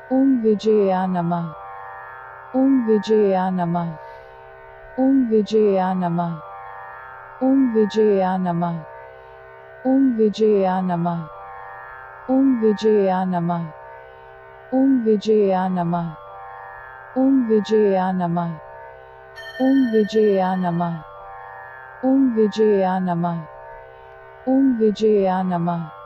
ओम विजया नमः। ओम विजया नमः। ओम विजया नमः। ओम विजया नमः। ओम विजया नमः। ओम विजया नमः। ओम विजया नमः। ओम विजया नमः। ओम विजया नमः। ओम विजया नमः। ओम विजया नमः।